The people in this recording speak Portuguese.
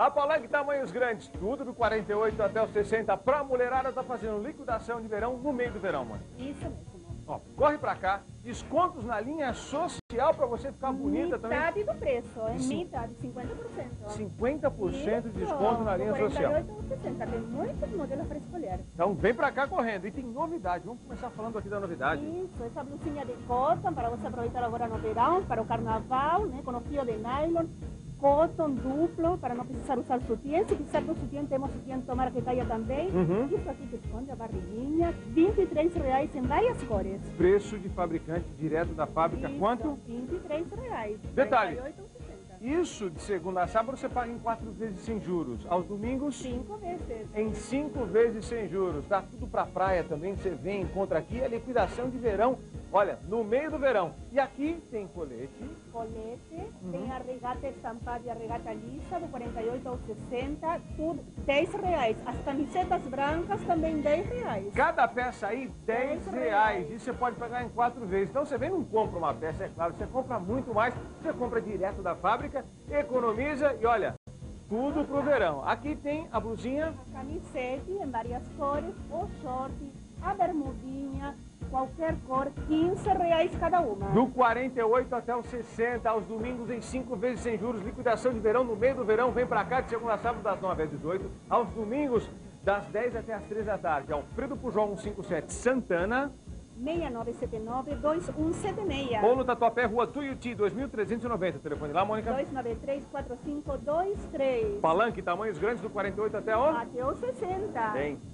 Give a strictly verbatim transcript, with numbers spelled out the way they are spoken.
A Palanque tamanhos grandes, tudo do quarenta e oito até os sessenta. Pra mulherada, tá fazendo liquidação de verão no meio do verão, mãe. Isso mesmo. Ó, corre pra cá, descontos na linha social pra você ficar bonita também. Metade do preço, é Sim. metade, cinquenta por cento. cinquenta por cento de Isso, desconto na linha social. quarenta e oito ou sessenta, tem muitos modelos para escolher. Então vem pra cá correndo. E tem novidade, vamos começar falando aqui da novidade. Isso, essa blusinha de cotton para você aproveitar agora no verão, para o carnaval, né, com o fio de nylon. Cotton duplo, para não precisar usar sutiã. Se precisar do sutiã, temos sutiã tomara que caia também. Uhum. Isso aqui que esconde a barriguinha, vinte e três reais em várias cores. Preço de fabricante direto da fábrica, Isso, quanto? vinte e três reais. Detalhe. quarenta e oito ou sessenta. Isso de segunda a sábado você paga em quatro vezes sem juros. Aos domingos, Cinco vezes. em cinco vezes sem juros. Dá tudo pra praia também, você vem, encontra aqui a liquidação de verão. Olha, no meio do verão. E aqui tem colete. Colete, Uhum. tem a regata estampada e a regata lisa, do quarenta e oito ao sessenta, tudo dez reais. As camisetas brancas também dez reais. Cada peça aí, dez dez reais. reais. E você pode pagar em quatro vezes. Então você vem e não compra uma peça, é claro. Você compra muito mais. Você compra direto da fábrica, economiza e olha, tudo pro verão. Aqui tem a blusinha. A camiseta em várias cores, o short, a bermudinha, qualquer cor, quinze reais cada uma. Do quarenta e oito até os sessenta, aos domingos em cinco vezes sem juros, liquidação de verão no meio do verão, vem pra cá de segunda a sábado das nove às dezoito, aos domingos das dez até as três da tarde. Alfredo Pujol cento e cinquenta e sete Santana, seis nove sete nove, dois um sete seis. ou no Tatuapé, Rua Tuiuti, dois mil trezentos e noventa. Telefone lá, Mônica. dois nove três, quatro cinco dois três. Palanque, tamanhos grandes do quarenta e oito até o... Até o sessenta. Tem.